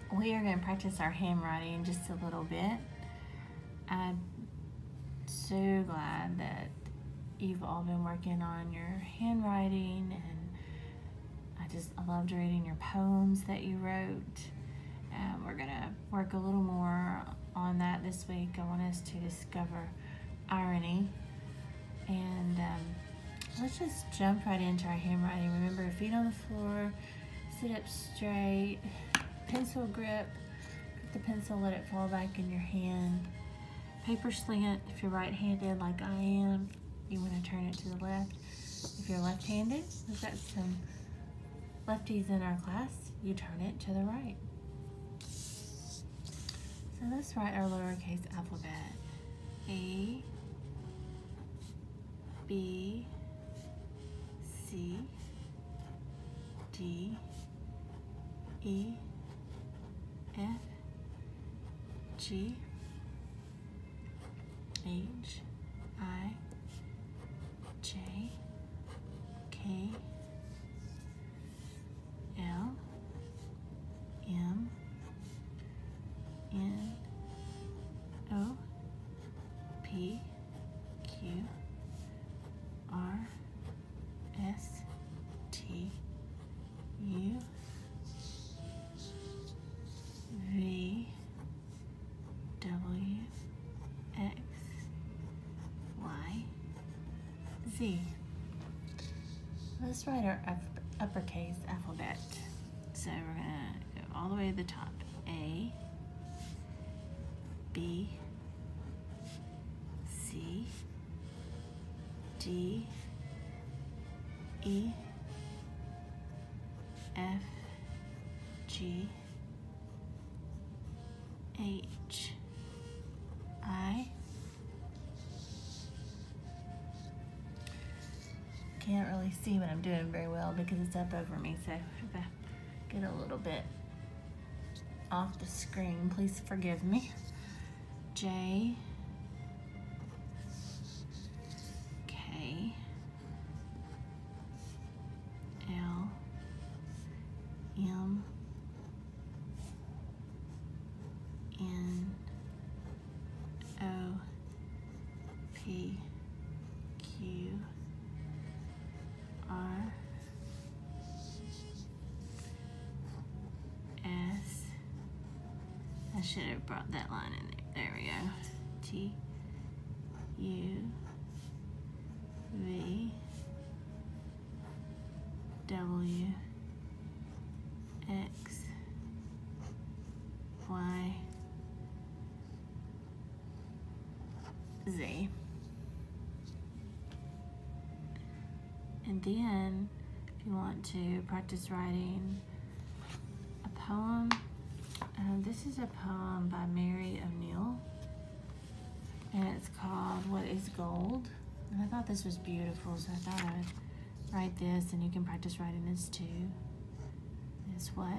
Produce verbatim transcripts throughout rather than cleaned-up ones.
we are going to practice our handwriting just a little bit. I'm so glad that you've all been working on your handwriting, and I just I loved reading your poems that you wrote. Um, we're going to work a little more on that this week. I want us to discover irony, and um, let's just jump right into our handwriting. Remember, feet on the floor, sit up straight, pencil grip, put the pencil, let it fall back in your hand. Paper slant, if you're right-handed like I am, you want to turn it to the left. If you're left-handed, we've got some lefties in our class, you turn it to the right. So let's write our lowercase alphabet. A, B, C, D, E, F, G, H, I, J, K, L, M, N, O, P, Q, R, S, T, U, V, W, X, Y, Z. Let's write our uppercase alphabet. So we're gonna go all the way to the top. A, B, C, D, E, F, G, H, I. Can't really see what I'm doing very well because it's up over me, so if I get a little bit off the screen, please forgive me. J, K, L, M, N, O, P, Q, R, S. I should have brought that line in there. There we go. T, U, V, W, X, Y, Z. And then, if you want to practice writing a poem, uh, this is a poem by Mary O'Neill, and it's called What is Gold? And I thought this was beautiful, so I thought I would write this, and you can practice writing this too. Is what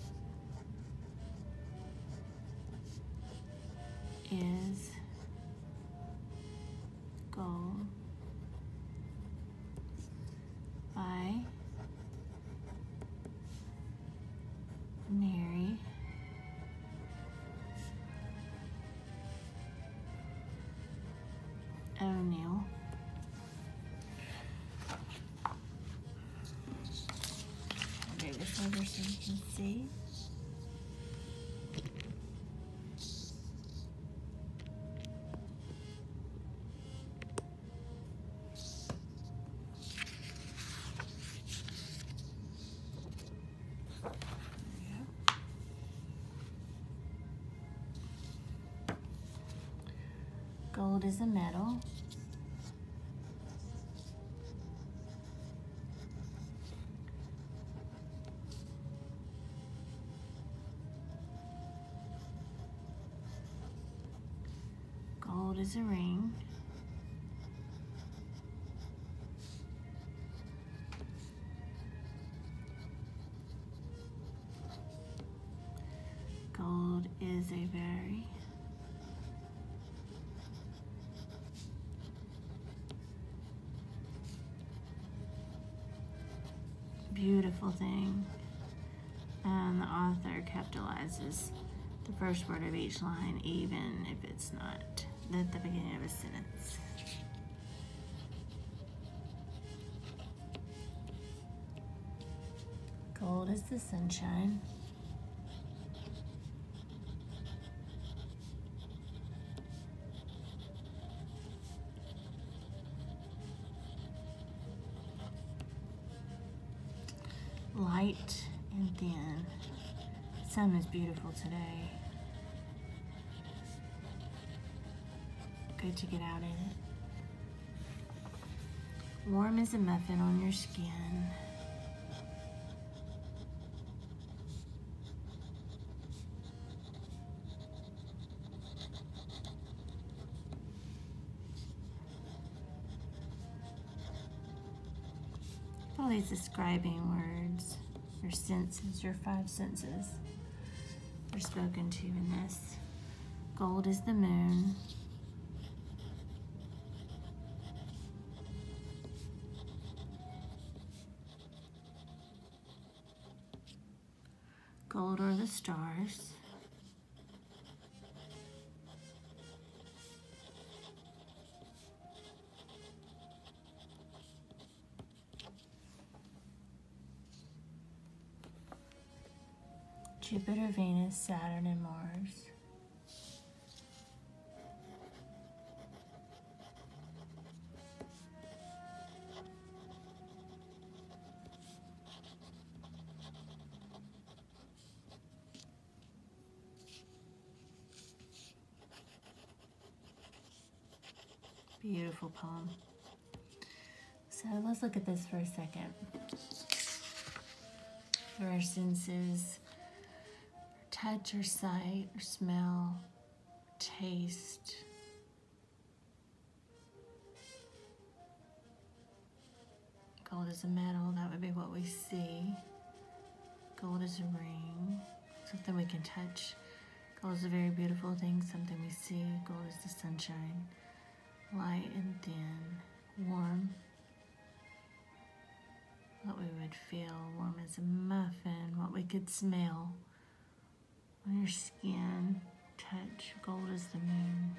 is gold? By Mary O'Neill. I'll move this over so you can see. Gold is a metal. Gold is a ring. Gold is a very beautiful thing. And the author capitalizes the first word of each line, even if it's not at the beginning of a sentence. Gold is the sunshine. Light and thin. The sun is beautiful today. Good to get out in it. Warm as a muffin on your skin. All these describing words, your senses, your five senses are spoken to in this. Gold is the moon. Gold are the stars. Jupiter, Venus, Saturn, and Mars. Beautiful poem. So let's look at this for a second. There are senses. Touch or sight or smell, taste. Gold is a metal, that would be what we see. Gold is a ring, something we can touch. Gold is a very beautiful thing, something we see. Gold is the sunshine, light and thin, warm. What we would feel, warm as a muffin, what we could smell. On your skin, touch, gold is the moon.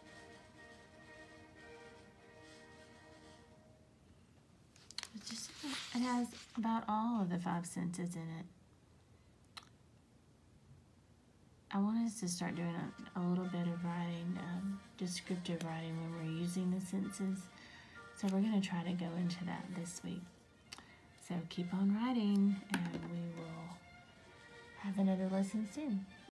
It's just, it has about all of the five senses in it. I want us to start doing a, a little bit of writing, um, descriptive writing when we're using the senses. So we're going to try to go into that this week. So keep on writing, and we will have another lesson soon.